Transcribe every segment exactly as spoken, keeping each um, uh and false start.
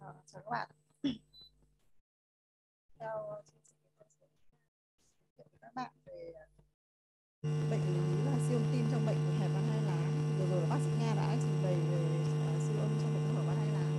Ờ, chào các bạn. Theo chương trình tôi sẽ giới thiệu với các bạn về bệnh lý là siêu âm tim trong bệnh hẹp van hai lá. Vừa rồi bác sĩ Nga đã trình bày về uh, siêu âm trong bệnh hở van hai lá.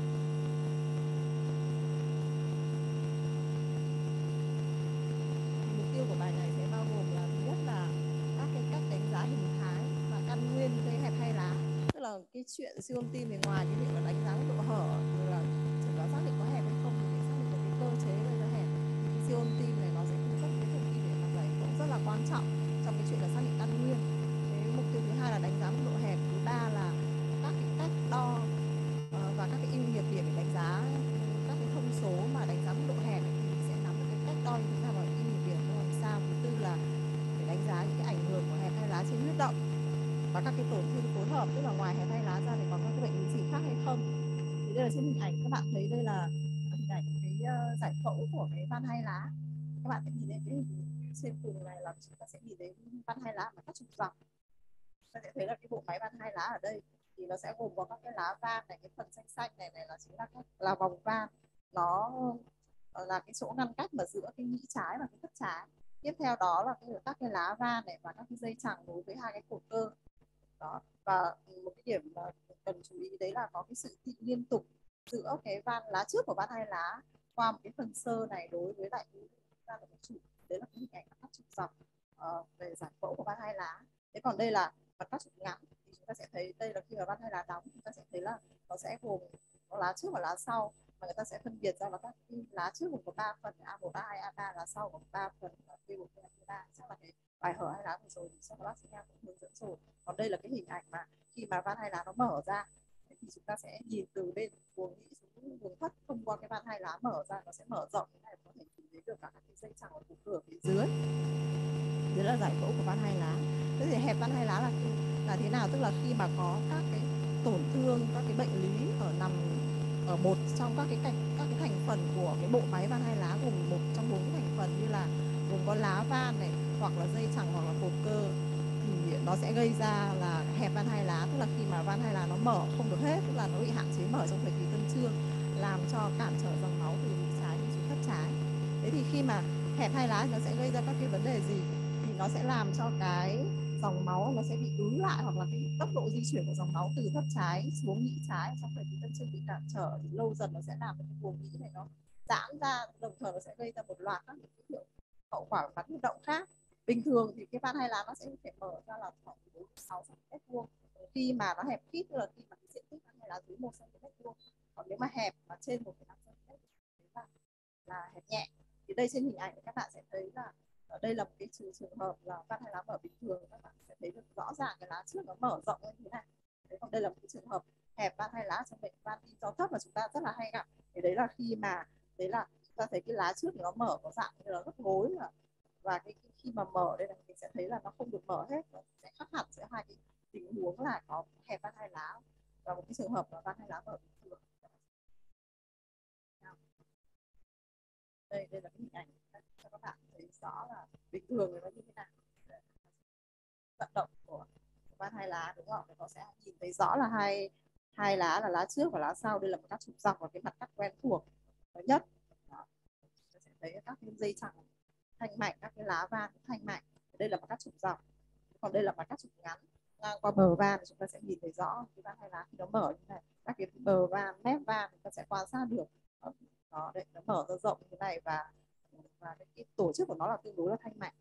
Mục tiêu của bài này sẽ bao gồm là thứ nhất là các cái cách đánh giá hình thái và căn nguyên gây hẹp hai lá. Tức là cái chuyện siêu âm tim thì ngoài cái việc là đánh giá mức độ hở, rồi là chẩn đoán xác định có hẹp hay không, thì để xác định được cái cơ chế gây ra hẹp, thì siêu âm tim này nó sẽ cung cấp cái thông tin để phản giải cũng rất là quan trọng trong cái chuyện là xác định căn nguyên. Cái mục tiêu thứ hai là đánh giá mức độ hẹp, thứ ba là các cái cách đo uh, và các cái ưu nhược điểm để đánh giá các cái thông số mà đánh giá mức độ hẹp, thì mình sẽ nắm được cái cách đo như thế nào và ưu nhược điểm nó làm sao. Thứ tư là để đánh giá những cái ảnh hưởng của hẹp hai lá trên huyết động và các cái tổn thương phối hợp, tức là ngoài hẹp hai lá ra thì còn các cái bệnh lý gì khác hay không. Thì đây là trên hình ảnh các bạn thấy, đây là hình ảnh cái uh, giải phẫu của cái van hai lá. Các bạn sẽ nhìn thấy cái hình trên cùng này là chúng ta sẽ nhìn thấy van hai lá mà cắt trục dọc. Ta sẽ thấy là cái bộ máy van hai lá ở đây thì nó sẽ gồm có các cái lá van này, cái phần xanh xanh này này là chính là các là vòng van, nó là cái chỗ ngăn cách mà giữa cái nhĩ trái và cái thất trái. Tiếp theo đó là cái, các cái lá van này và các cái dây chằng nối với hai cái cột cơ đó. Và một cái điểm mà cần chú ý đấy là có cái sự thị liên tục giữa cái van lá trước của van hai lá qua một cái phần xơ này đối với lại cái van ở trụ. Đấy là cái hình ảnh cắt trục dọc uh, về giải phẫu của van hai lá. Thế còn đây là mặt cắt trục ngắn, thì chúng ta sẽ thấy đây là khi mà van hai lá đóng, chúng ta sẽ thấy là nó sẽ gồm có lá trước và lá sau, và người ta sẽ phân biệt ra là các lá trước gồm có ba phần, A một, A hai, A ba, lá sau gồm ba phần, B một, B hai, B ba. Chắc là cái bài hở hai lá vừa rồi thì chắc là bác sĩ Nga cũng hướng dẫn rồi. Còn đây là cái hình ảnh mà khi mà van hai lá nó mở ra, thì chúng ta sẽ nhìn từ bên buồng nhĩ xuống buồng thất, thông qua cái van hai lá mở ra, nó sẽ mở rộng thế này, có thể nhìn thấy được cả các cái dây chằng ở vùng cửa phía dưới. Đấy là giải phẫu của van hai lá. Thế thì hẹp van hai lá là là thế nào? Tức là khi mà có các cái tổn thương, các cái bệnh lý ở nằm ở một trong các cái cảnh các cái thành phần của cái bộ máy van hai lá, gồm một trong bốn cái thành phần như là gồm có lá van này, hoặc là dây chằng, hoặc là cột cơ, thì nó sẽ gây ra là hẹp van hai lá. Tức là khi mà van hai lá nó mở không được hết, tức là nó bị hạn chế mở trong thời kỳ tân trương, làm cho cản trở dòng máu từ nhĩ trái đi xuống thất trái. Thế thì khi mà hẹp hai lá thì nó sẽ gây ra các cái vấn đề gì? Thì nó sẽ làm cho cái dòng máu nó sẽ bị ứ lại, hoặc là cái tốc độ di chuyển của dòng máu từ thất trái xuống nhĩ trái trong thời kỳ tân trương bị cản trở, thì lâu dần nó sẽ làm cho cái buồng nhĩ này nó giãn ra, đồng thời nó sẽ gây ra một loạt các cái hiệu hậu quả bắn huyết động khác. Bình thường thì cái van hai lá nó sẽ phải mở ra là khoảng bốn đến sáu xăng ti mét vuông. Khi mà nó hẹp khít, tức là khi mà cái diện tích van hai lá dưới một xăng ti mét vuông. Còn nếu mà hẹp mà trên một phẩy năm xăng ti mét là là hẹp nhẹ. Thì đây trên hình ảnh các bạn sẽ thấy là ở đây là một cái trường hợp là van hai lá mở bình thường, các bạn sẽ thấy được rõ ràng cái lá trước nó mở rộng như thế này. Đấy, còn đây là một cái trường hợp hẹp van hai lá trong bệnh van tim do thấp mà chúng ta rất là hay gặp. Thì đấy là khi mà đấy là chúng ta thấy cái lá trước nó mở có dạng như là gấp gối, và và cái khi mà mở đây là mình sẽ thấy là nó không được mở hết, nó sẽ khác hẳn giữa hai cái tình huống là có hẹp van hai lá và một cái trường hợp là van hai lá mở bình thường. Đây đây là cái hình ảnh cho các bạn thấy rõ là bình thường nó như thế nào. Vận động của van hai lá, đúng không? Nó sẽ nhìn thấy rõ là hai hai lá là lá trước và lá sau. Đây là một các trục dọc và cái mặt cắt quen thuộc nhất. Đó. Chúng ta sẽ thấy các cái dây chằng thanh mạch, các cái lá van thanh mạch. Đây là mặt cắt trục dọc, còn đây là mặt cắt trục ngắn ngang qua bờ van. Chúng ta sẽ nhìn thấy rõ cái van hai lá khi nó mở như này, các cái bờ van, mép van chúng ta sẽ quan sát được. Đó, đây, nó mở ra rộng như thế này, và và cái, cái tổ chức của nó là tương đối là thanh mạch.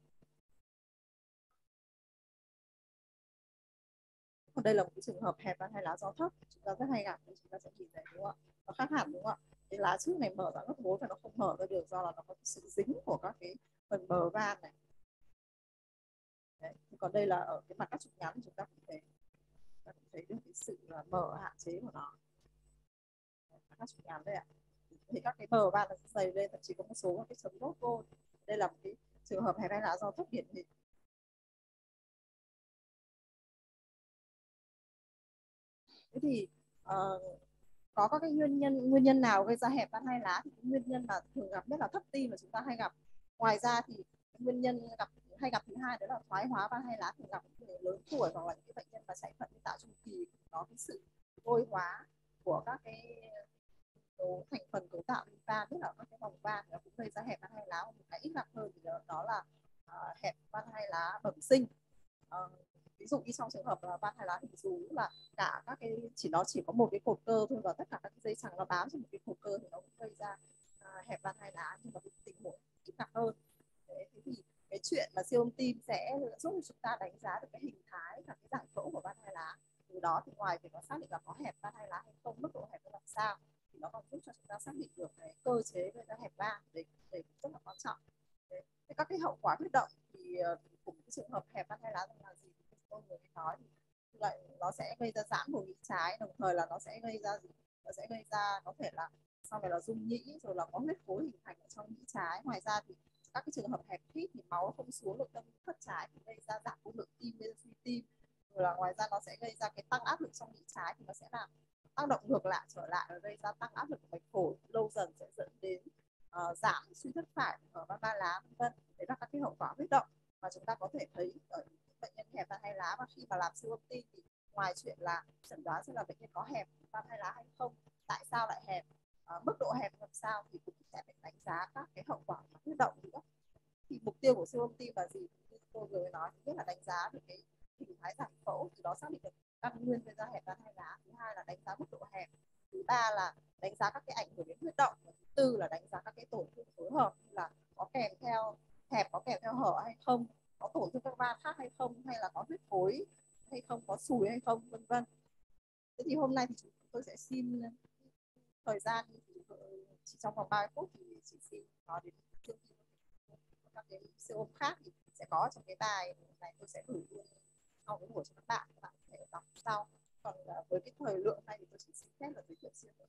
Còn đây là một cái trường hợp hẹp van hai lá do thấp, chúng ta rất hay gặp, chúng ta sẽ nhìn thấy, đúng không ạ? Nó khác hẳn, đúng không ạ? Cái lá trước này mở ra gấp gối và nó không mở ra được do là nó có sự dính của các cái phần bờ van này. Đấy. Còn đây là ở cái mặt cắt trục ngắn, chúng ta cũng thấy ta cũng thấy được cái sự mở hạn chế của nó. Mặt cắt trục ngắn đây ạ. Thì các cái bờ van nó dày lên, thậm chí có một số cái chấm đốt vô. Đây là một cái trường hợp hẹp van lá do thấp điển hình. Thế thì uh, có các cái nguyên nhân nguyên nhân nào gây ra hẹp van hai lá? Thì cái nguyên nhân mà thường gặp nhất là thấp tim mà chúng ta hay gặp. Ngoài ra thì nguyên nhân gặp hay gặp thứ hai đó là thoái hóa van hai lá, thường gặp những người lớn tuổi hoặc là những cái bệnh nhân mà chạy thận tạo chu kỳ có cái sự oxy hóa của các cái tố thành phần cấu tạo liên van, tức là các cái vòng van nó cũng gây ra hẹp van hai lá. Một cái ít gặp hơn thì đó, đó là uh, hẹp van hai lá bẩm sinh. Uh, ví dụ như trong trường hợp là van hai lá hình rú là cả các cái chỉ nó chỉ có một cái cột cơ thôi, và tất cả các cái dây chằng nó bám trên một cái cột cơ thì nó cũng gây ra uh, hẹp van hai lá, nhưng mà cái tình huống ít gặp hơn. Thế thì cái chuyện mà siêu âm tim sẽ giúp chúng ta đánh giá được cái hình thái và cái giải phẫu của van hai lá. Từ đó thì ngoài việc nó xác định là có hẹp van hai lá hay không, mức độ hẹp nó làm sao, thì nó còn giúp cho chúng ta xác định được cái cơ chế gây ra hẹp van, đấy, đấy rất là quan trọng. Đấy. Thế các cái hậu quả huyết động thì cùng cái trường hợp hẹp van hai lá là gì thì tôi vừa mới nói, thì lại nó sẽ gây ra giãn vùng nhĩ trái, đồng thời là nó sẽ gây ra gì, nó sẽ gây ra có thể là sau này là rung nhĩ, rồi là có huyết khối hình thành ở trong nhĩ trái. Ngoài ra thì các cái trường hợp hẹp hít thì máu không xuống được tâm thất trái thì gây ra giảm cung lượng tim, gây ra suy tim. Rồi là ngoài ra nó sẽ gây ra cái tăng áp lực trong nhĩ trái, thì nó sẽ làm tác động ngược lại trở lại và gây ra tăng áp lực của mạch phổi, lâu dần sẽ dẫn đến uh, giảm suy thất phải ở van ba lá, vân vân. Đấy là các cái hậu quả huyết động mà chúng ta có thể thấy ở những bệnh nhân hẹp van hai lá. Và khi mà làm siêu âm tim thì ngoài chuyện là chẩn đoán xem là bệnh nhân có hẹp van hai lá hay không, tại sao lại hẹp, uh, mức độ hẹp làm sao, thì cũng sẽ phải đánh giá các cái hậu quả huyết động nữa. Thì mục tiêu của siêu âm tim là gì? Như tôi vừa nói, thứ nhất là đánh giá được cái hình thái giải phẫu, từ đó xác định được căn nguyên gây ra hẹp van hai lá. Thứ hai là đánh giá mức độ hẹp. Thứ ba là đánh giá các cái ảnh hưởng đến huyết động. Và thứ tư là đánh giá các cái tổn thương phối hợp, như là có kèm theo hẹp, có kèm theo hở hay không, có tổn thương các van khác hay không, hay là có huyết khối hay không, có sùi hay không, vân vân. Thế thì hôm nay thì chúng tôi sẽ xin thời gian chỉ trong vòng ba mươi phút, thì chỉ xin nói đến các cái siêu âm khác thì sẽ có trong cái bài này, tôi sẽ gửi luôn sau cái buổi cho các bạn, các bạn có thể đọc sau. Còn uh, với cái thời lượng này thì tôi chỉ xin phép là giới thiệu siêu âm.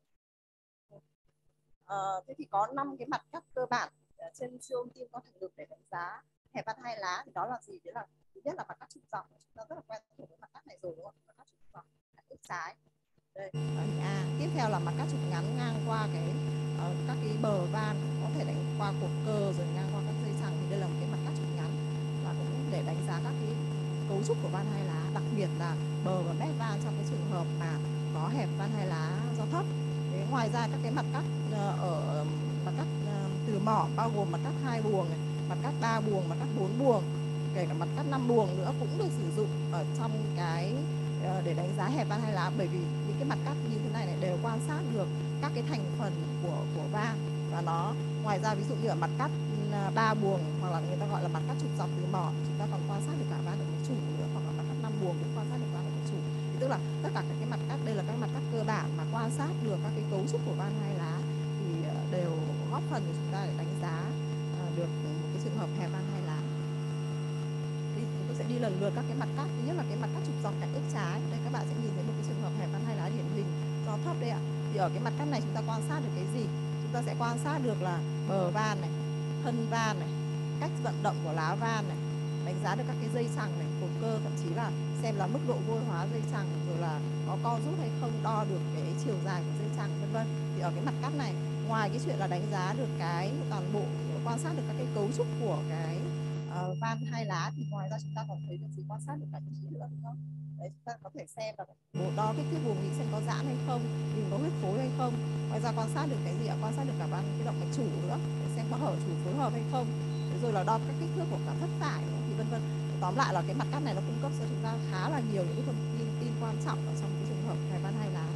Uh, thế thì có năm cái mặt cắt cơ bản uh, trên siêu âm tim có thể được để đánh giá hẹp van hai lá. Thì đó là gì? Đấy là thứ nhất là mặt cắt trục dọc, chúng ta rất là quen thuộc với mặt cắt này rồi đúng không? Mặt cắt trục dọc ức trái. Đây, hình A. Tiếp theo là mặt cắt trục ngắn ngang qua cái uh, các cái bờ van, có thể đánh qua cột cơ rồi ngang qua các dây chằng, thì đây là một cái mặt cắt trục ngắn, và cũng để đánh giá các cái cấu trúc của van hai lá, đặc biệt là bờ và mép van trong cái trường hợp mà có hẹp van hai lá do thấp. Thế ngoài ra các cái mặt cắt uh, ở mặt cắt uh, từ mỏ, bao gồm mặt cắt hai buồng này, mặt cắt ba buồng, mặt cắt bốn buồng, kể cả mặt cắt năm buồng nữa cũng được sử dụng ở trong cái uh, để đánh giá hẹp van hai lá. Bởi vì những cái mặt cắt như thế này, này đều quan sát được các cái thành phần của của van, và nó ngoài ra ví dụ như ở mặt cắt ba buồng, hoặc là người ta gọi là mặt cắt trục dọc từ mỏ, chúng ta còn quan sát được cả van động mạch chủ nữa, hoặc là mặt cắt năm buồng cũng quan sát được van động mạch chủ. Thì tức là tất cả các cái mặt cắt, đây là các mặt cắt cơ bản mà quan sát được các cái cấu trúc của van hai lá, thì đều góp phần để chúng ta để đánh giá được một cái trường hợp hẹp van hai lá. Thì chúng tôi sẽ đi lần lượt các cái mặt cắt. Thứ nhất là cái mặt cắt trục dọc cạnh ức trái. Đây các bạn sẽ nhìn thấy một cái trường hợp hẹp van hai lá điển hình do thấp đây ạ. Thì ở cái mặt cắt này chúng ta quan sát được cái gì? Chúng ta sẽ quan sát được là bờ van này, thân van này, cách vận động của lá van này, đánh giá được các cái dây chằng này, cột cơ, thậm chí là xem là mức độ vôi hóa dây chằng, rồi là có co rút hay không, đo được cái chiều dài của dây chằng, vân vân. Thì ở cái mặt cắt này, ngoài cái chuyện là đánh giá được cái toàn bộ, quan sát được các cái cấu trúc của cái uh, van hai lá, thì ngoài ra chúng ta còn thấy được gì? Quan sát được cả nhĩ nữa, đúng không? Đấy, chúng ta có thể xem là bộ đo kích thước buồng nhĩ xem có giãn hay không, nhìn có huyết khối hay không. Ngoài ra quan sát được cái gì ạ? Quan sát được cả van cái động mạch chủ nữa, để xem có hở chủ phối hợp hay không. Thế rồi là đo các kích thước của cả thất phải nữa, thì vân vân. Tóm lại là cái mặt cắt này nó cung cấp cho chúng ta khá là nhiều những cái thông tin tin quan trọng ở trong cái trường hợp hẹp van hai lá.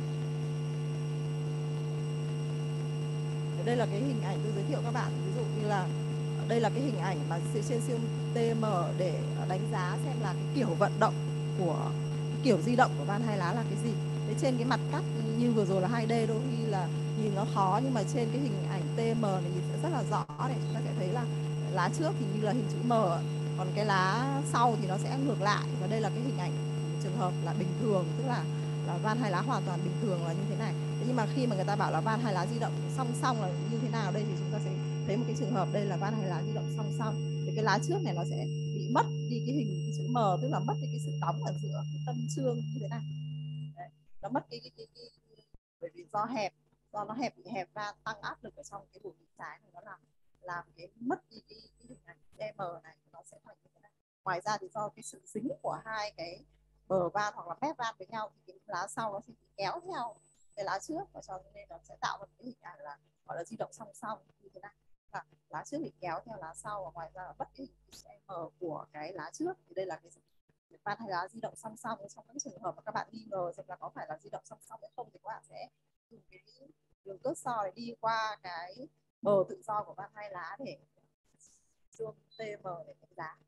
Đây là cái hình ảnh tôi giới thiệu các bạn, ví dụ như là đây là cái hình ảnh mà trên siêu tê em để đánh giá xem là cái kiểu vận động của cái kiểu di động của van hai lá là cái gì. Thế trên cái mặt cắt như vừa rồi là hai D đôi khi là nhìn nó khó, nhưng mà trên cái hình ảnh tê em này nhìn sẽ rất là rõ này. Chúng ta sẽ thấy là lá trước thì như là hình chữ M, còn cái lá sau thì nó sẽ ngược lại. Và đây là cái hình ảnh trường hợp là bình thường, tức là là van hai lá hoàn toàn bình thường là như thế này. Thế nhưng mà khi mà người ta bảo là van hai lá di động song song là như thế nào, đây thì chúng ta sẽ thấy một cái trường hợp đây là van hai lá di động song song. Thì cái lá trước này nó sẽ bị mất đi cái hình cái chữ M, tức là mất đi cái sự đóng ở giữa cái tâm trương như thế này. Đấy, nó mất cái, cái, cái, cái, cái bởi vì do hẹp, do nó hẹp bị hẹp van, tăng áp lực ở trong cái vùng nhĩ trái này, nó làm làm cái mất đi cái, cái hình ảnh M này, nó sẽ thành như thế này. Ngoài ra thì do cái sự dính của hai cái bờ van hoặc là mép van với nhau, thì cái lá sau nó sẽ bị kéo theo cái lá trước, và cho nên nó sẽ tạo một cái hình ảnh là gọi là di động song song như thế này. Và lá trước bị kéo theo lá sau, và ngoài ra là bất cái hình em của cái lá trước. Thì đây là cái van hai lá di động song song. Trong các trường hợp mà các bạn nghi ngờ xem là có phải là di động song song hay không, thì các bạn sẽ dùng cái đường cước so để đi qua cái bờ tự do của van hai lá để siêu âm tê em để đánh giá.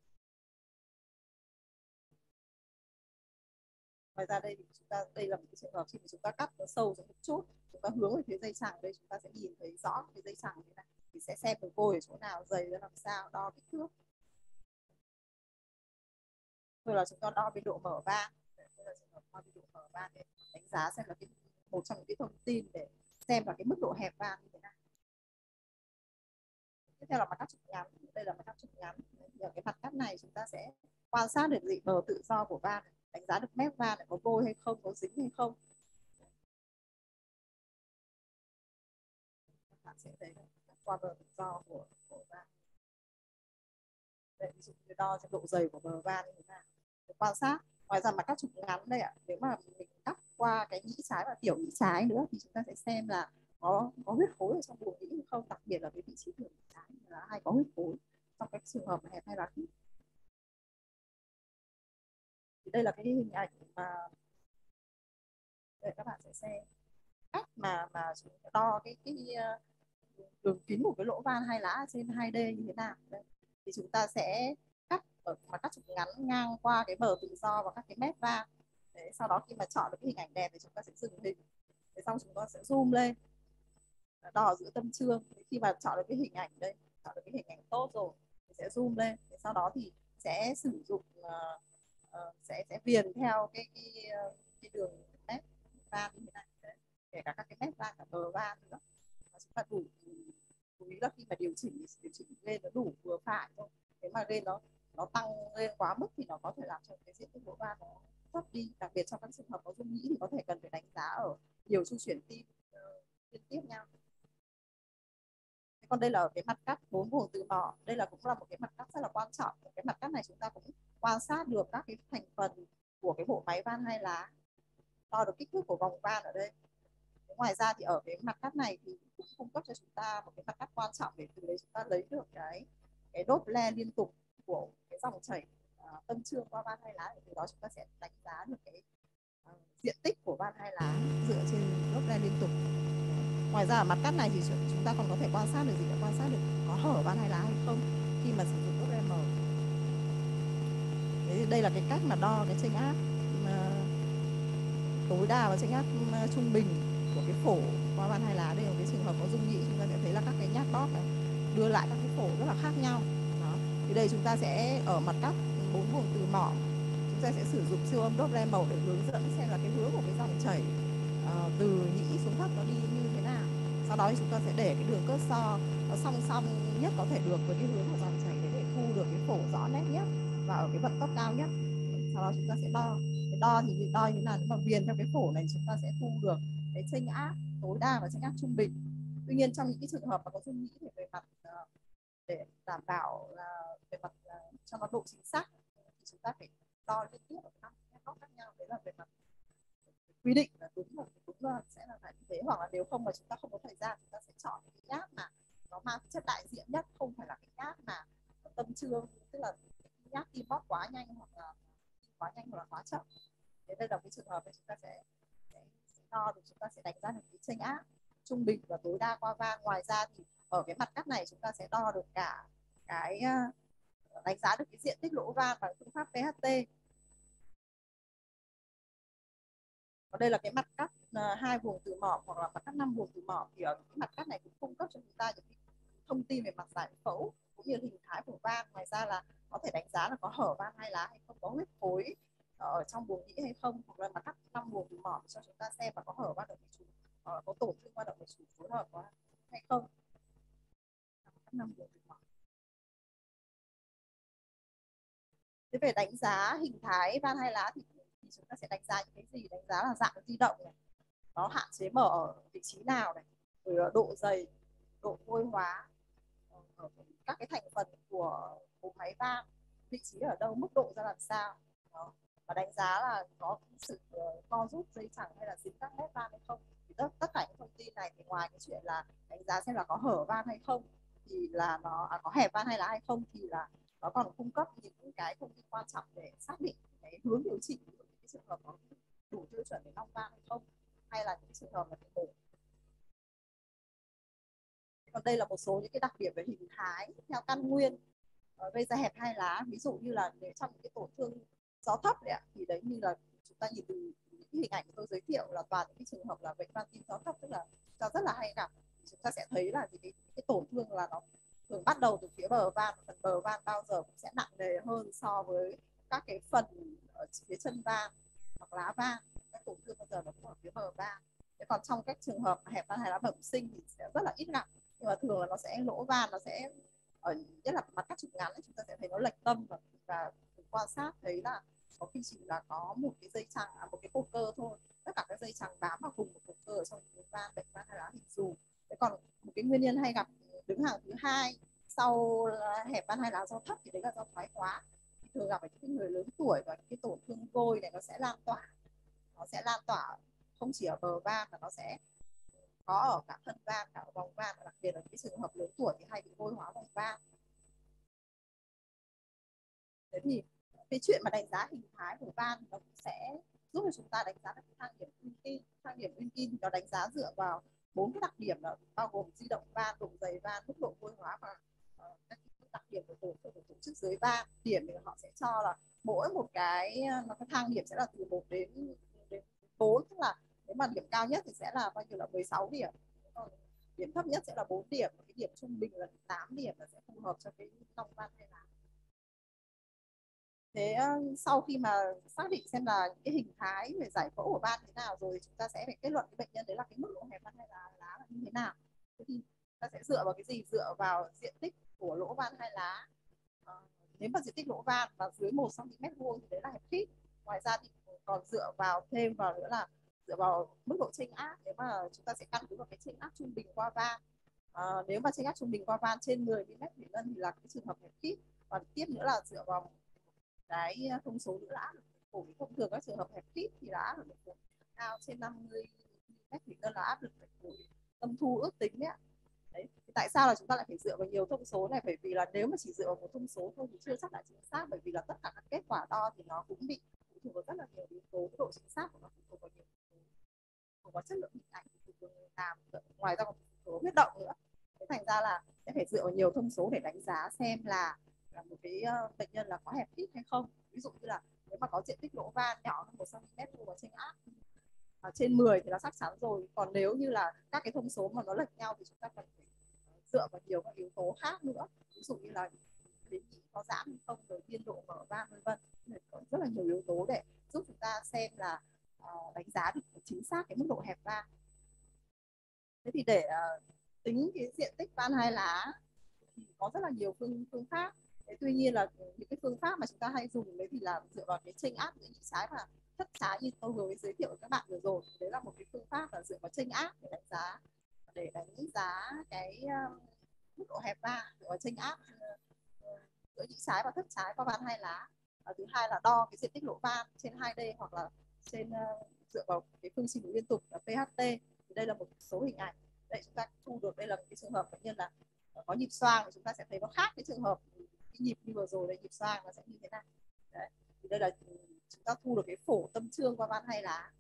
Ngoài ra đây thì chúng ta, đây là một cái trường hợp khi mà chúng ta cắt nó sâu xuống một chút, chúng ta hướng về phía dây chằng, đây chúng ta sẽ nhìn thấy rõ cái dây chằng như này, thì sẽ xem được vôi ở chỗ nào, dày ra làm sao, đo kích thước. Rồi là chúng ta đo cái độ mở van, đây là trường hợp đo cái độ mở van để đánh giá xem là cái một trong những cái thông tin để xem là cái mức độ hẹp van như thế nào. Tiếp theo là mặt cắt trục ngắn, đây là mặt cắt trục ngắn. Ở cái mặt cắt này chúng ta sẽ quan sát được gì bờ tự do của van, đánh giá được mép van có vôi hay không, có dính hay không. Bạn sẽ thấy qua bờ tự do của, của van. Đây, ví dụ như đo độ dày của bờ van như thế nào, để quan sát. Ngoài ra mặt cắt trục ngắn đây ạ, nếu mà mình cắt qua cái nhĩ trái và tiểu nhĩ trái nữa thì chúng ta sẽ xem là có có huyết khối ở trong buồng nhĩ hay không, đặc biệt là cái vị trí tiểu nhĩ trái là hay có huyết khối trong cái trường hợp hẹp hay là khít. Thì đây là cái hình ảnh mà để các bạn sẽ xem cách mà mà chúng đo cái cái đường kính của cái lỗ van hai lá trên hai D như thế nào. Đây. Thì chúng ta sẽ cắt ở mà cắt trục ngắn ngang qua cái bờ tự do và các cái mép van. Đấy, sau đó khi mà chọn được cái hình ảnh đẹp thì chúng ta sẽ dừng hình. Thế xong chúng ta sẽ zoom lên, đo giữa tâm trương. Khi mà chọn được cái hình ảnh đây, chọn được cái hình ảnh tốt rồi thì sẽ zoom lên. Thế sau đó thì sẽ sử dụng uh, uh, sẽ sẽ viền theo cái cái, cái đường mép van như thế này. Đấy. Kể cả các cái mép van, cả bờ van nữa. Và chúng ta đủ chú ý là khi mà điều chỉnh điều chỉnh lên nó đủ vừa phải thôi. Nếu mà lên nó nó tăng lên quá mức thì nó có thể làm cho cái diện tích lỗ van nó thấp đi, đặc biệt trong các trường hợp có rung nhĩ thì có thể cần phải đánh giá ở nhiều chu chuyển tim uh, liên tiếp nhau. Còn đây là cái mặt cắt bốn vùng từ mỏ, đây là cũng là một cái mặt cắt rất là quan trọng. Cái mặt cắt này chúng ta cũng quan sát được các cái thành phần của cái bộ máy van hai lá, đo được kích thước của vòng van ở đây. Ngoài ra thì ở cái mặt cắt này thì cũng cung cấp cho chúng ta một cái mặt cắt quan trọng để từ đấy chúng ta lấy được cái cái Doppler liên tục của cái dòng chảy uh, tâm trương qua van hai lá, để từ đó chúng ta sẽ đánh giá được cái uh, diện tích của van hai lá dựa trên Doppler liên tục. Ngoài ra ở mặt cắt này thì chúng ta còn có thể quan sát được gì nữa, quan sát được có hở van hai lá hay không khi mà sử dụng Doppler M. Đấy, đây là cái cách mà đo cái chênh áp uh, tối đa và chênh áp uh, trung bình của cái phổ qua van hai lá. Đây là cái trường hợp có rung nhĩ, chúng ta sẽ thấy là các cái nhát bóp này đưa lại các cái phổ rất là khác nhau. Đó. Thì đây chúng ta sẽ ở mặt cắt bốn vùng từ mỏ, chúng ta sẽ sử dụng siêu âm Doppler màu để hướng dẫn xem là cái hướng của cái dòng chảy uh, từ nhĩ xuống thấp nó đi như thế nào. Sau đó thì chúng ta sẽ để cái đường cước so nó song song nhất có thể được với cái hướng của dòng chảy để thu được cái phổ rõ nét nhất và ở cái vận tốc cao nhất. Sau đó chúng ta sẽ đo. Cái đo thì đo như là mà viền theo cái phổ này chúng ta sẽ thu được cái chênh áp tối đa và chênh áp trung bình. Tuy nhiên trong những cái trường hợp mà có rung nhĩ thì về mặt uh, để đảm bảo là về mặt uh, cho nó độ chính xác thì chúng ta phải đo liên tiếp ở năm góc khác nhau. Đấy là về mặt quy định là đúng là đúng là sẽ là phải như thế, hoặc là nếu không mà chúng ta không có thời gian chúng ta sẽ chọn cái nhát mà nó mang chất đại diện nhất, không phải là cái nhát mà tâm trương, tức là nhát tim bóp quá nhanh hoặc là quá nhanh hoặc là quá chậm. Thế đây là cái trường hợp này chúng ta sẽ, sẽ, sẽ đo thì chúng ta sẽ đánh giá được cái chênh áp trung bình và tối đa qua van. Ngoài ra thì ở cái mặt cắt này chúng ta sẽ đo được cả cái đánh giá được cái diện tích lỗ van bằng phương pháp pê hát tê. Và đây là cái mặt cắt uh, hai vùng từ mỏ hoặc là mặt cắt năm vùng từ mỏ, thì ở cái mặt cắt này cũng cung cấp cho chúng ta những thông tin về mặt giải phẫu cũng như hình thái của van. Ngoài ra là có thể đánh giá là có hở van hai lá hay không, có huyết khối ở trong buồng nhĩ hay không, hoặc là mặt cắt năm vùng từ mỏ cho chúng ta xem là có hở van động mạch chủ, có tổn thương van động mạch chủ phối hợp có hay không. năm vùng từ mỏ. Thế về đánh giá hình thái van hai lá thì, thì chúng ta sẽ đánh giá những cái gì? Đánh giá là dạng di động này, nó hạn chế mở ở vị trí nào này, rồi độ dày, độ vôi hóa, ở các cái thành phần của bộ máy van, vị trí ở đâu, mức độ ra làm sao. Đó. và đánh giá là có sự uh, co rút dây chẳng hay là dính các mép van hay không. Thì tất, tất cả những thông tin này thì ngoài cái chuyện là đánh giá xem là có hở van hay không thì là nó à, có hẹp van hay là hay không, thì là nó còn cung cấp những cái thông tin quan trọng để xác định cái hướng điều trị của những cái trường hợp có đủ tiêu chuẩn để long van hay không, hay là những trường hợp là phải mổ. Còn đây là một số những cái đặc điểm về hình thái theo căn nguyên uh, gây ra hẹp hai lá. Ví dụ như là nếu trong những cái tổn thương gió thấp đấy ạ, thì đấy như là chúng ta nhìn từ những cái hình ảnh của tôi giới thiệu là toàn những cái trường hợp là bệnh van tim gió thấp, tức là chúng ta rất là hay gặp. Chúng ta sẽ thấy là cái, cái tổn thương là nó thường bắt đầu từ phía bờ van, phần bờ van bao giờ cũng sẽ nặng nề hơn so với các cái phần ở phía chân van hoặc lá van. Các tổn thương bao giờ nó cũng ở phía bờ van. Thế còn trong các trường hợp hẹp van hai lá bẩm sinh thì sẽ rất là ít gặp, nhưng mà thường là nó sẽ lỗ van, nó sẽ ở nhất là mặt cắt trục ngắn ấy, chúng ta sẽ thấy nó lệch tâm, và, và quan sát thấy là có khi chỉ là có một cái dây chằng, à, một cái cột cơ thôi, tất cả các dây chằng bám vào cùng một cột cơ ở trong cái van bệnh van hai lá hình dù. Thế còn một cái nguyên nhân hay gặp đứng hàng thứ hai sau hẹp van hai lá do thấp thì đấy là do thoái hóa. Thì thường gặp ở những người lớn tuổi, và cái tổn thương gôi này nó sẽ lan tỏa, nó sẽ lan tỏa không chỉ ở bờ van mà nó sẽ có ở cả thân van, cả ở vòng van, và đặc biệt là cái trường hợp lớn tuổi thì hay bị vôi hóa vòng van. Thế thì cái chuyện mà đánh giá hình thái của van nó cũng sẽ giúp cho chúng ta đánh giá được cái thang điểm Wilkin. Thang điểm Wilkin thì nó đánh giá dựa vào bốn cái đặc điểm là bao gồm di động van, độ dày van, mức độ vôi hóa và uh, các đặc điểm của tổn thương của tổ chức dưới van. Điểm thì họ sẽ cho là mỗi một cái nó cái thang điểm sẽ là từ một đến đến bốn, tức là nếu mà điểm cao nhất thì sẽ là bao nhiêu là mười sáu điểm, còn điểm thấp nhất sẽ là bốn điểm, và cái điểm trung bình là tám điểm là sẽ phù hợp cho cái long van hay là. Thế sau khi mà xác định xem là cái hình thái về giải phẫu của van thế nào rồi, chúng ta sẽ phải kết luận cái bệnh nhân đấy là cái mức độ hẹp van hai lá là như thế nào. Thế thì ta sẽ dựa vào cái gì? Dựa vào diện tích của lỗ van hai lá. À, nếu mà diện tích lỗ van mà dưới một xăng ti mét vuông thì đấy là hẹp khít. Ngoài ra thì còn dựa vào thêm vào nữa là dựa vào mức độ chênh áp. Nếu mà chúng ta sẽ căn cứ vào cái chênh áp trung bình qua van. À, nếu mà chênh áp trung bình qua van trên mười mi li mét thủy ngân thì là cái trường hợp hẹp khít. Và tiếp nữa là dựa vào cái thông số nữa là phổi. Thông thường các trường hợp hẹp khít thì là áp lực phổi cao trên năm mươi mi li mét thủy ngân là áp lực phổi tâm thu ước tính đấy. Đấy. Tại sao là chúng ta lại phải dựa vào nhiều thông số này? Bởi vì là nếu mà chỉ dựa vào một thông số thôi thì chưa chắc là chính xác, bởi vì là tất cả các kết quả đo thì nó cũng bị phụ thuộc vào rất là nhiều yếu tố. Độ chính xác của nó phụ thuộc vào nhiều yếu tố, có chất lượng hình ảnh phụ thuộc vào làm, ngoài ra còn phụ thuộc vào huyết động nữa. Thế thành ra là sẽ phải dựa vào nhiều thông số để đánh giá xem là là một cái uh, bệnh nhân là có hẹp khít hay không. Ví dụ như là nếu mà có diện tích lỗ van nhỏ hơn một xăng ti mét vuông và chênh áp ở trên mười thì là chắc chắn rồi. Còn nếu như là các cái thông số mà nó lệch nhau thì chúng ta cần phải dựa vào nhiều các yếu tố khác nữa, ví dụ như là đến có giãn hay không, rồi biên độ mở van vân vân. Có rất là nhiều yếu tố để giúp chúng ta xem là uh, đánh giá được chính xác cái mức độ hẹp van. Thế thì để uh, tính cái diện tích van hai lá thì có rất là nhiều phương phương pháp. Thế tuy nhiên là những cái phương pháp mà chúng ta hay dùng đấy thì là dựa vào cái chênh áp giữa nhĩ trái và thất trái như tôi vừa mới giới thiệu với các bạn vừa rồi. Đấy là một cái phương pháp là dựa vào chênh áp để đánh giá để đánh giá cái uh, mức độ hẹp van, dựa vào chênh áp uh, giữa nhĩ trái và thất trái qua van hai lá. Và thứ hai là đo cái diện tích lỗ van trên hai D hoặc là trên uh, dựa vào cái phương trình liên tục là pê hát tê. Thì đây là một số hình ảnh. Đây chúng ta thu được, đây là một cái trường hợp bệnh nhân là có nhịp xoang, thì chúng ta sẽ thấy nó khác cái trường hợp cái nhịp như vừa rồi, đây nhịp xoang nó sẽ như thế này. Đấy. Thì đây là chúng ta thu được cái phổ tâm trương qua van hai lá.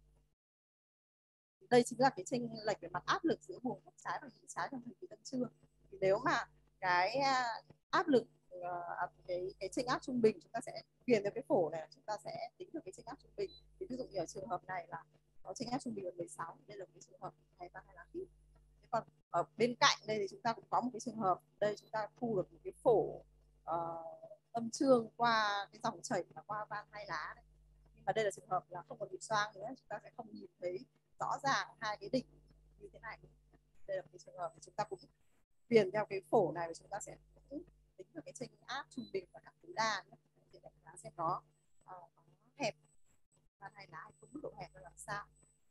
Đây chính là cái chênh lệch về mặt áp lực giữa vùng thất trái và nhĩ trái trong thời kỳ tâm trương. Thì nếu mà cái áp lực cái cái chênh áp trung bình chúng ta sẽ truyền được cái phổ này, chúng ta sẽ tính được cái chênh áp trung bình. Thì ví dụ như ở trường hợp này là có chênh áp trung bình là mười sáu, đây là cái trường hợp này van hai lá khít. Còn ở bên cạnh đây thì chúng ta cũng có một cái trường hợp, đây chúng ta thu được một cái phổ uh, âm trương qua cái dòng chảy là qua van hai lá này. Nhưng mà đây là trường hợp là không còn nhịp xoang nữa, chúng ta sẽ không nhìn thấy rõ ràng hai cái đỉnh như thế này. Đây là một cái trường hợp chúng ta cũng truyền theo cái phổ này và chúng ta sẽ tính được cái chênh áp trung bình và hạn tối đa nhé. Thì đánh giá xem có, uh, có hẹp van hai lá hay không, mức độ hẹp là làm sao.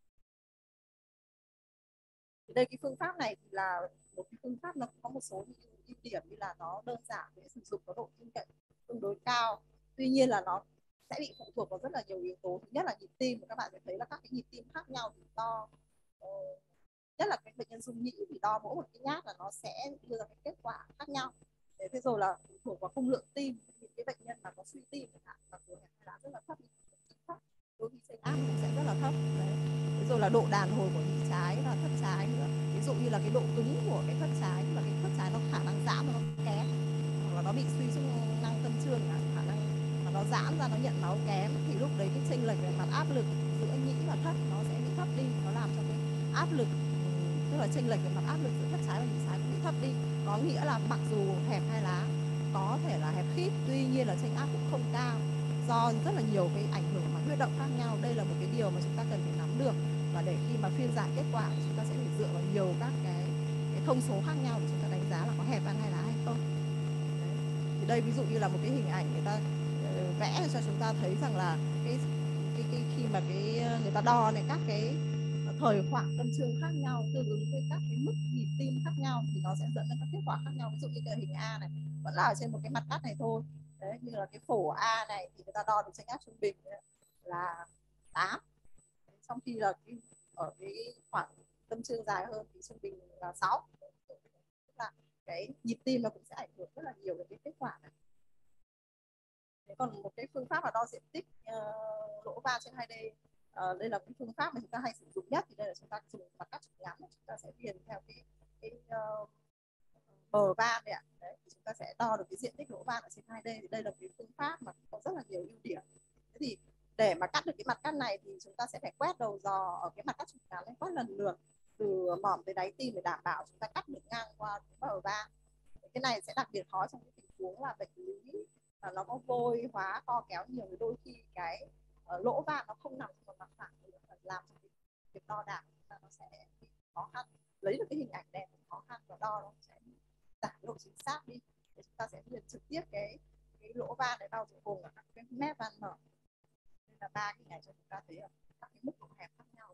Thì đây cái phương pháp này thì là một cái phương pháp nó có một số ưu điểm như là nó đơn giản, dễ sử dụng, có độ tin cậy tương đối cao. Tuy nhiên là nó sẽ bị phụ thuộc vào rất là nhiều yếu tố. Thứ nhất là nhịp tim, các bạn sẽ thấy là các cái nhịp tim khác nhau thì đo, uh, nhất là cái bệnh nhân dung nhĩ thì đo mỗi một cái nhát là nó sẽ đưa ra cái kết quả khác nhau. Thế rồi là phụ thuộc vào cung lượng tim, những cái bệnh nhân mà có suy tim chẳng hạn, mặc dù hẹp hai lá rất là thấp, đôi khi chênh áp cũng sẽ rất là thấp. Đấy. Thế rồi là độ đàn hồi của nhịp trái và thất trái nữa. Ví dụ như là cái độ cứng của cái thất trái, là cái thất trái nó khả năng giãn nó kém, hoặc là nó bị suy chức năng tâm trương, khả năng mà nó giãn ra, nó nhận máu kém, thì lúc đấy cái chênh lệch về mặt áp lực giữa nhĩ và thất nó sẽ bị thấp đi, nó làm cho cái áp lực, tức là chênh lệch về mặt áp lực giữa thất trái và nhịp trái cũng bị thấp đi. Có nghĩa là mặc dù hẹp hai lá, có thể là hẹp khít, tuy nhiên là chênh áp cũng không cao, do rất là nhiều cái ảnh hưởng mà huyết động khác nhau. Đây là một cái điều mà chúng ta cần phải nắm được, và để khi mà phiên giải kết quả chúng ta sẽ phải dựa vào nhiều các cái, cái thông số khác nhau để chúng ta đánh giá là có hẹp van hai lá hay không. Đấy. Thì đây ví dụ như là một cái hình ảnh người ta uh, vẽ cho chúng ta thấy rằng là cái, cái, cái khi mà cái người ta đo này các cái thời khoảng tâm trương khác nhau tương ứng với các cái mức nhịp tim khác nhau thì nó sẽ dẫn đến các kết quả khác nhau. Ví dụ như cái hình A này vẫn là ở trên một cái mặt cắt này thôi. Đấy, như là cái phổ A này thì người ta đo được chênh áp trung bình là tám, trong khi là cái, ở cái khoảng tâm trương dài hơn thì trung bình là sáu. Tức là cái nhịp tim nó cũng sẽ ảnh hưởng rất là nhiều đến cái kết quả này. Thế còn một cái phương pháp là đo diện tích uh, lỗ van trên hai D, uh, đây là cái phương pháp mà chúng ta hay sử dụng nhất. Thì đây là chúng ta dùng mặt cắt trục ngắn, chúng ta sẽ viền theo cái, cái uh, bờ van này ạ. Đấy, thì chúng ta sẽ đo được cái diện tích lỗ van ở trên hai D. Thì đây là cái phương pháp mà có rất là nhiều ưu điểm. Thế thì để mà cắt được cái mặt cắt này thì chúng ta sẽ phải quét đầu dò ở cái mặt cắt trục ngắn lên, quét lần lượt từ mỏm tới đáy tim để đảm bảo chúng ta cắt được ngang qua cái bờ van. Cái này sẽ đặc biệt khó trong cái tình huống là bệnh lý và nó có vôi hóa co kéo nhiều, thì đôi khi cái uh, lỗ van nó không nằm trong một mặt phẳng, làm cho cái việc đo đạc nó sẽ bị khó khăn. Lấy được cái hình ảnh đẹp khó khăn, và đo nó sẽ giảm độ chính xác đi. Để chúng ta sẽ nhìn trực tiếp cái cái lỗ van này bao gồm là các cái mép van mở. Đây là ba cái này cho chúng ta thấy ở các cái mức độ hẹp khác nhau.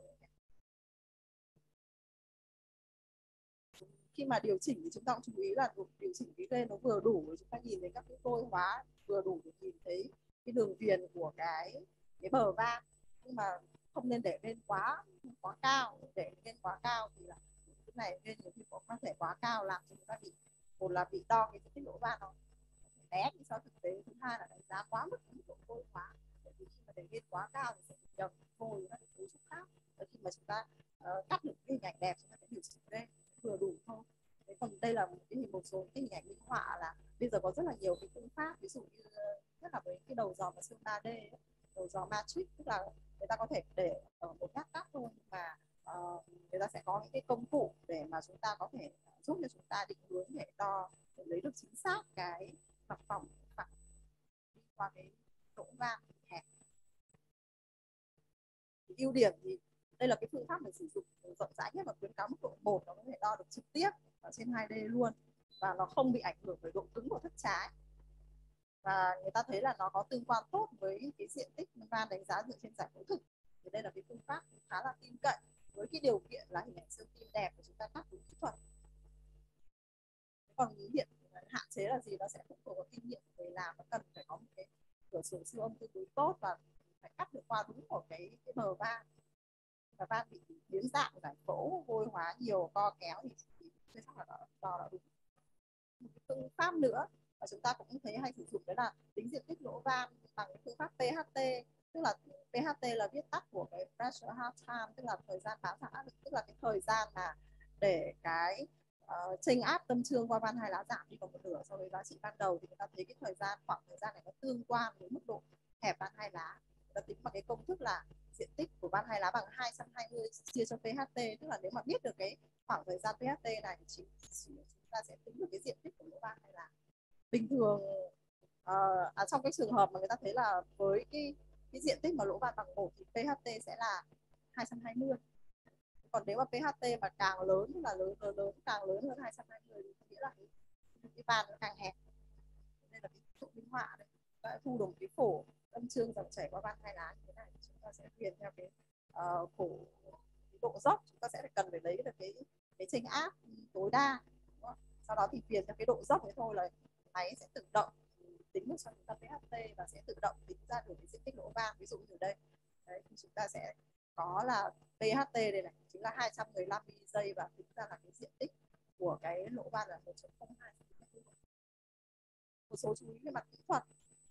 Khi mà điều chỉnh thì chúng ta cũng chú ý là điều chỉnh cái lên nó vừa đủ để chúng ta nhìn thấy các cái vôi hóa, vừa đủ để nhìn thấy cái đường viền của cái cái bờ van, nhưng mà không nên để lên quá quá cao. Để lên quá cao thì là cái này lên nhiều khi có thể quá cao làm cho chúng ta bị, một là bị đo cái cái lỗ van nó né đi so với thực tế, thứ hai là đánh giá quá mức mức độ vôi hóa. Bởi vì khi mà để lên quá cao thì sẽ bị nhầm vôi nó bị cấu trúc khác. Và khi mà chúng ta uh, cắt được cái hình ảnh đẹp, chúng ta sẽ điều chỉnh lên vừa đủ thôi. Thế còn đây là một cái một số cái hình ảnh minh họa là bây giờ có rất là nhiều cái phương pháp, ví dụ như nhất là với cái đầu dò mà siêu ba D ấy, đầu dò matrix, tức là người ta có thể để ở một nhát cắt thôi, mà uh, người ta sẽ có những cái công cụ để mà chúng ta có thể giúp cho chúng ta định hướng để đo, để lấy được chính xác cái mặt phẳng phẳng đi qua cái lỗ van hẹp. Ưu điểm thì đây là cái phương pháp được sử dụng rộng rãi nhất và khuyến cáo mức độ một, nó có thể đo được trực tiếp ở trên hai D luôn, và nó không bị ảnh hưởng bởi độ cứng của thất trái, và người ta thấy là nó có tương quan tốt với cái diện tích van đánh giá dựa trên giải phẫu thực. Thì đây là cái phương pháp khá là tin cậy với cái điều kiện là hình ảnh siêu tim đẹp của chúng ta cắt đúng kỹ thuật. Còn hiện hạn chế là gì, nó sẽ phụ thuộc vào kinh nghiệm của người làm, nó cần phải có một cái cửa sổ siêu âm tương đối tốt và phải cắt được qua đúng một cái cái bờ van, và van bị biến dạng, giải phẫu, vôi hóa nhiều, co kéo thì chưa chắc là đo là đúng. Một cái phương pháp nữa mà chúng ta cũng thấy hay sử dụng đấy là tính diện tích lỗ van bằng cái phương pháp pê hát tê, tức là pê hát tê là viết tắt của cái pressure heart time, tức là thời gian bám giảm áp lực, tức là cái thời gian mà để cái uh, chênh áp tâm trương qua van hai lá giảm đi còn một nửa so với giá trị ban đầu. Thì người ta thấy cái thời gian, khoảng thời gian này nó tương quan với mức độ hẹp van hai lá. Người ta tính bằng cái công thức là diện tích của van hai lá bằng hai trăm hai mươi chia cho pê hát tê, tức là nếu mà biết được cái khoảng thời gian pê hát tê này thì chỉ, chỉ chúng ta sẽ tính được cái diện tích của lỗ van hai lá. Bình thường uh, à, trong cái trường hợp mà người ta thấy là với cái cái diện tích mà lỗ van bằng một thì pê hát tê sẽ là hai trăm hai mươi. Còn nếu mà pê hát tê mà càng lớn, tức là lớn lớn, lớn càng lớn hơn hai trăm hai mươi thì nghĩa là cái, cái van nó càng hẹp. Đây là cái ví dụ minh họa đây. Đã thu được cái phổ tâm trương dòng chảy qua van hai lá như thế này, chúng ta sẽ viền theo cái uh, phổ cái độ dốc, chúng ta sẽ phải cần phải lấy được cái cái chênh áp tối đa. Sau đó thì viền theo cái độ dốc ấy thôi là máy sẽ tự động tính được cho chúng ta pê hát tê và sẽ tự động tính ra được cái diện tích lỗ van. Ví dụ như ở đây đấy, thì chúng ta sẽ có là pê hát tê đây này chính là hai trăm mười lăm mi-li-giây và tính ra là cái diện tích của cái lỗ van là một phẩy không hai. Một số chú ý về mặt kỹ thuật,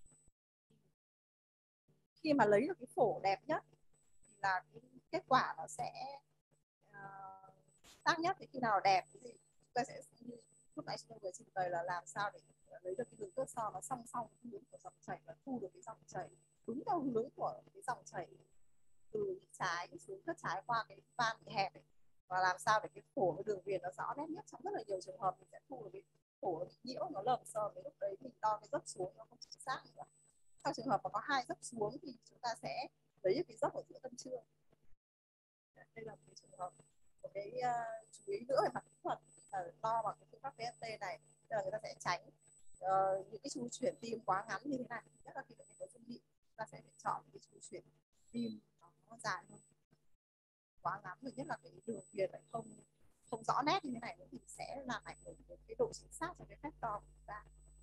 khi mà lấy được cái phổ đẹp nhất thì là cái kết quả nó sẽ uh, xác nhất. Thì khi nào đẹp thì chúng ta sẽ lúc nãy chúng ta vừa trình bày là làm sao để lấy được cái đường cơ so nó song song với hướng của dòng chảy và thu được cái dòng chảy đúng theo hướng của cái dòng chảy từ trái xuống thất trái qua cái van bị hẹp ấy. Và làm sao để cái phổ với đường viền nó rõ nét nhất. Trong rất là nhiều trường hợp mình sẽ thu được cái phổ bị nhiễu, nó lởm xởm, lúc đấy mình đo cái dốc xuống nó không chính xác nữa. Trong trường hợp mà có hai dốc xuống thì chúng ta sẽ lấy cái dốc ở giữa tâm trương. Đây là một cái trường hợp một cái uh, chú ý nữa về mặt kỹ thuật là đo bằng cái phương pháp pê ét tê này. Bây giờ người ta sẽ tránh uh, những cái chu chuyển tim quá ngắn như thế này. Nhất là khi bệnh nhân có dung nhĩ, ta sẽ phải chọn cái chu chuyển tim nó dài hơn. Quá ngắn rồi nhất là cái đường viền lại không không rõ nét như thế này thì sẽ làm ảnh hưởng đến cái độ chính xác trong cái phép đo của chúng ta.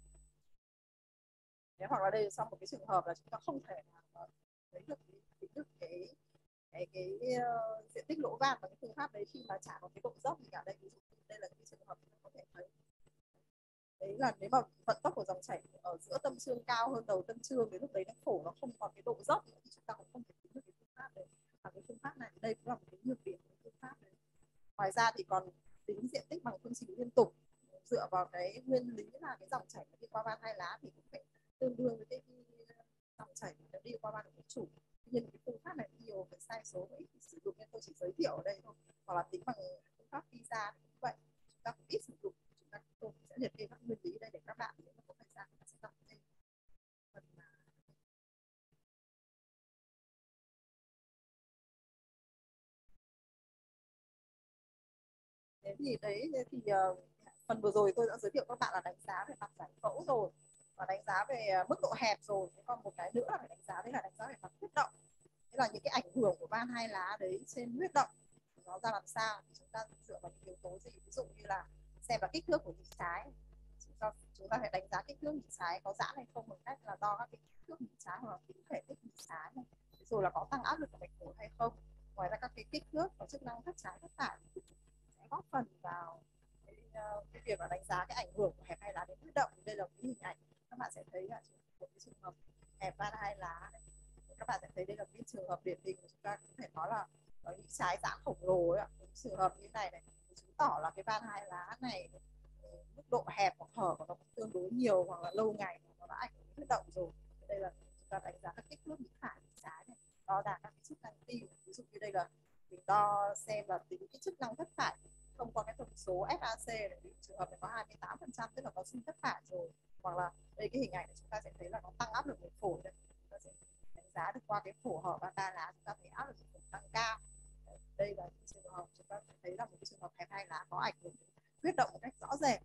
Nếu hoặc là đây trong một cái trường hợp là chúng ta không thể nào lấy được cái, cái, được cái cái, cái uh, diện tích lỗ van bằng cái phương pháp đấy khi mà chả có cái độ dốc gì cả. Đây ví dụ đây là cái trường hợp chúng ta có thể thấy đấy là nếu mà vận tốc của dòng chảy ở giữa tâm trương cao hơn đầu tâm trương đến lúc đấy nó phổ nó không còn cái độ dốc nữa, thì chúng ta cũng không thể tính được cái phương pháp đấy. Và cái phương pháp này đây cũng là một cái nhược điểm của phương pháp đấy. Ngoài ra thì còn tính diện tích bằng phương trình liên tục dựa vào cái nguyên lý là cái dòng chảy nó đi qua van hai lá thì cũng phải tương đương với cái dòng chảy nó đi qua van của chủ. Nhưng cái phương pháp này nhiều phải sai số và ít sử dụng nên tôi chỉ giới thiệu ở đây thôi. Hoặc là tính bằng phương pháp pizza cũng vậy, chúng ta cũng ít sử dụng. Chúng ta tôi sẽ liệt kê các nguyên lý đây để các bạn nếu mà có thời gian sẽ đọc thêm. Thế thì đấy thì uh, phần vừa rồi tôi đã giới thiệu các bạn là đánh giá về mặt giải phẫu rồi và đánh giá về uh, mức độ hẹp rồi. Thế còn một cái nữa là phải đánh giá đấy là đánh giá về mặt huyết động. Thế là những cái ảnh hưởng của van hai lá đấy trên huyết động nó ra làm sao thì chúng ta dựa vào những yếu tố gì. Ví dụ như là xem là kích thước của nhịp trái, chúng ta chúng ta phải đánh giá kích thước nhịp trái có giãn hay không bằng cách là đo các kích thước nhịp trái hoặc là tính thể tích nhịp trái này. Rồi là có tăng áp lực của mạch phổi hay không. Ngoài ra các cái kích thước có chức năng thất trái thất phải sẽ góp phần vào cái, uh, cái việc là đánh giá cái ảnh hưởng của hẹp hai lá đến huyết động. Đây là một cái hình ảnh các bạn sẽ thấy là một cái trường hợp hẹp van hai lá này. Các bạn sẽ thấy đây là cái trường hợp điển hình của chúng ta có thể nói là có những trái giãn khổng lồ ấy ạ. Những trường hợp như này này chứng tỏ là cái van hai lá này mức độ hẹp hoặc hở của nó tương đối nhiều hoặc là lâu ngày nó đã ảnh hưởng đến huyết động rồi. Đây là chúng ta đánh giá các kích thước nhịp phải nhịp trái này, đo đạc các cái chức năng tim. Ví dụ như đây là mình đo xem là tính cái chức năng thất phải thông qua cái thông số ép a xê này. Trường hợp này có hai mươi tám phần trăm tức là có suy thất phải rồi. Hoặc là đây cái hình ảnh này chúng ta sẽ thấy là nó tăng áp lực mạch phổi đây. Chúng ta sẽ đánh giá được qua cái phổ hở van ba lá, chúng ta thấy áp lực mạch phổi tăng cao. Đây là trường hợp chúng ta thấy là một cái trường hợp hẹp hai lá có ảnh hưởng đến huyết động một cách rõ rệt.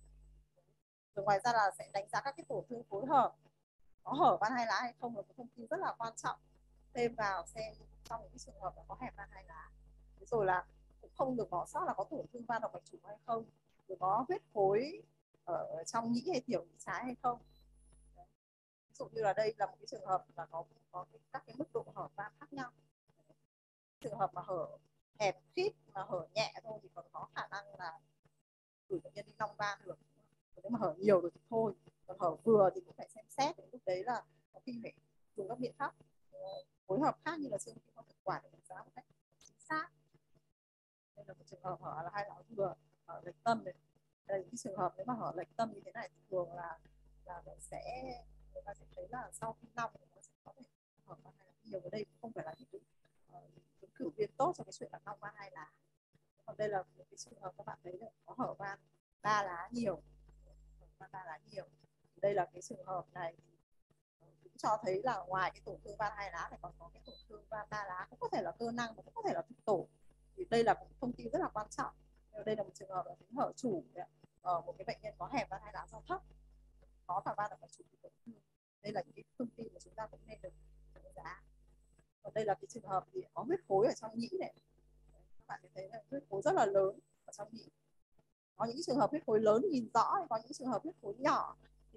Rồi ngoài ra là sẽ đánh giá các cái tổn thương phối hợp, có hở van hai lá hay không là một thông tin rất là quan trọng thêm vào xem trong những cái trường hợp là có hẹp van hai lá. Rồi là cũng không được bỏ sót là có tổn thương van động mạch chủ hay không, rồi có huyết khối ở trong nhĩ hay tiểu nhĩ trái hay không. Đấy. Ví dụ như là đây là một cái trường hợp là có có cái, các cái mức độ hở van khác nhau. Trường hợp mà hở hẹp khít mà hở nhẹ thôi thì còn có khả năng là gửi bệnh nhân đi long van được. Nếu mà hở nhiều rồi thì thôi, còn hở vừa thì cũng phải xem xét. Lúc đấy là có khi phải dùng các biện pháp phối hợp khác như là siêu âm thực quản để đánh giá một cách chính xác. Đây là một trường hợp hở là hai lá vừa hở lệch tâm này. Đây cái trường hợp nếu mà hở lệch tâm như thế này thì thường là là mình sẽ người ta sẽ thấy là sau khi nong thì nó sẽ có thể hở van hai lá nhiều. Ở đây không phải là những cái uh, cử viên tốt cho cái chuyện là nong van hai lá. Còn đây là một cái trường hợp các bạn thấy là có hở van ba lá nhiều, van ba lá nhiều. Đây là cái trường hợp này cũng cho thấy là ngoài cái tổn thương van hai lá này còn có cái tổn thương van ba lá, cũng có thể là cơ năng và cũng có thể là thực tổ. Thì đây là một thông tin rất là quan trọng. Đây là một trường hợp là tính hở chủ ở một cái bệnh nhân có hẹp van hai lá do thấp, có cả van động mạch chủ bị tổn thương. Đây là những cái thông tin mà chúng ta cũng nên được đánh giá. Còn đây là cái trường hợp thì có huyết khối ở trong nhĩ này. Các bạn thấy là huyết khối rất là lớn ở trong nhĩ. Có những trường hợp huyết khối lớn nhìn rõ, có những trường hợp huyết khối nhỏ thì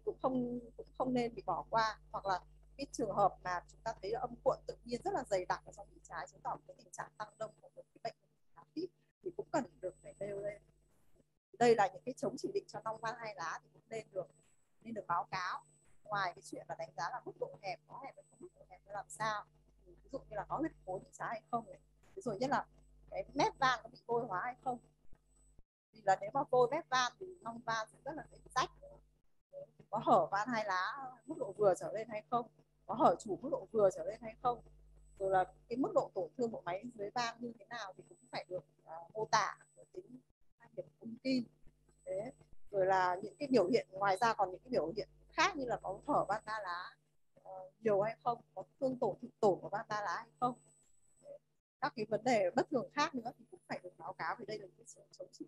cũng không cũng không nên bị bỏ qua. Hoặc là cái trường hợp mà chúng ta thấy là âm cuộn tự nhiên rất là dày đặc ở trong vị trái, chứng tỏ cái tình trạng tăng đông của một cái bệnh thì cũng cần được phải nêu lên. Đây là những cái chống chỉ định cho long van hai lá thì cũng nên được nên được báo cáo. Ngoài cái chuyện là đánh giá là mức độ hẹp, có hẹp hay không, mức độ hẹp nó làm sao, ví dụ như là có huyết khối bị trái hay không, ví dụ nhất là cái mép van có bị vôi hóa hay không. Vì là nếu mà vôi mép van thì long van sẽ rất là dễ rách. Có hở van hai lá mức độ vừa trở lên hay không, có hở chủ mức độ vừa trở lên hay không, rồi là cái mức độ tổn thương bộ máy dưới van như thế nào thì cũng phải được uh, mô tả ở tính điểm ung kim. Thế rồi là những cái biểu hiện ngoài ra còn những cái biểu hiện khác như là có thở van ba lá uh, nhiều hay không, có thương tổn thực tổn của van ba lá hay không. Đấy. Các cái vấn đề bất thường khác nữa thì cũng phải được báo cáo, vì đây là cái chống chỉ.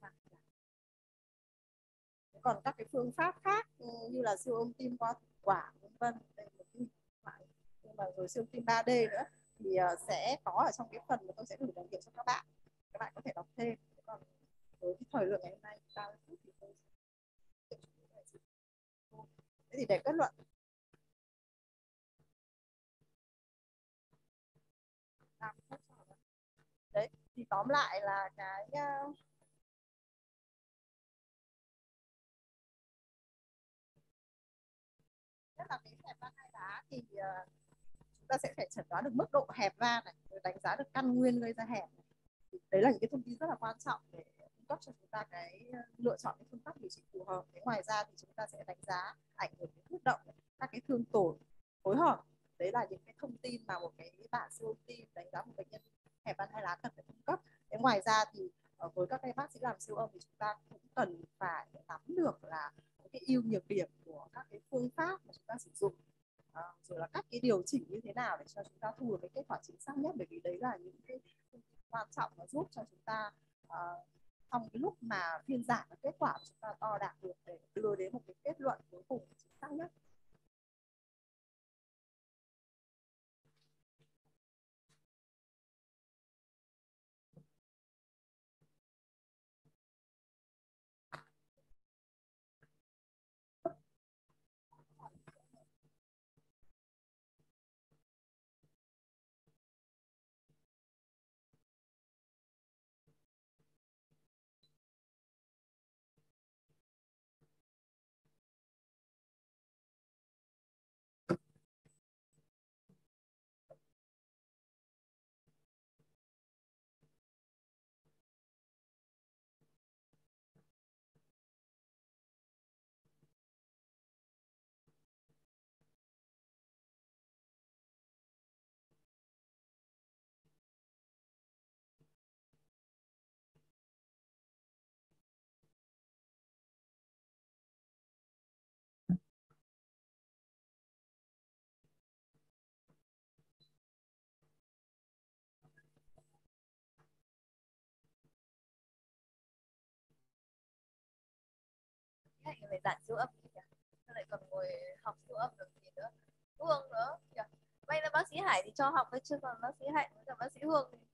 Còn các cái phương pháp khác như là siêu âm tim qua thực quản vân vân, đây là một cái nhưng mà rồi siêu âm tim ba D nữa thì sẽ có ở trong cái phần mà tôi sẽ gửi tài liệu cho các bạn, các bạn có thể đọc thêm. Còn với cái thời lượng ngày hôm nay ta thì tôi thế thì để kết luận đấy thì tóm lại là cái nhất là cái hẹp van hai lá thì uh, chúng ta sẽ phải chẩn đoán được mức độ hẹp van này, rồi đánh giá được căn nguyên gây ra hẹp này. Đấy là những cái thông tin rất là quan trọng để cung cấp cho chúng ta cái lựa chọn cái phương pháp điều trị phù hợp. Thế ngoài ra thì chúng ta sẽ đánh giá ảnh hưởng đến huyết động, các cái thương tổn phối hợp. Đấy là những cái thông tin mà một cái bản siêu âm tim đánh giá một bệnh nhân hẹp van hai lá cần phải cung cấp. Thế ngoài ra thì với các cái bác sĩ làm siêu âm thì chúng ta cũng cần phải nắm được là cái ưu nhược điểm của các cái phương pháp mà chúng ta sử dụng, à, rồi là các cái điều chỉnh như thế nào để cho chúng ta thu được cái kết quả chính xác nhất. Bởi vì đấy là những cái quan trọng và giúp cho chúng ta uh, trong cái lúc mà phiên giảm cái kết quả chúng ta đo đạt được để đưa đến một cái kết luận cuối cùng chính xác nhất. Hãy về giảng siêu âm nhỉ? Sao lại còn ngồi học siêu âm được gì nữa? Hương nữa nhỉ? May là bác sĩ Hải thì cho học thôi, chứ còn bác sĩ Hạnh với cả bác sĩ Hương thì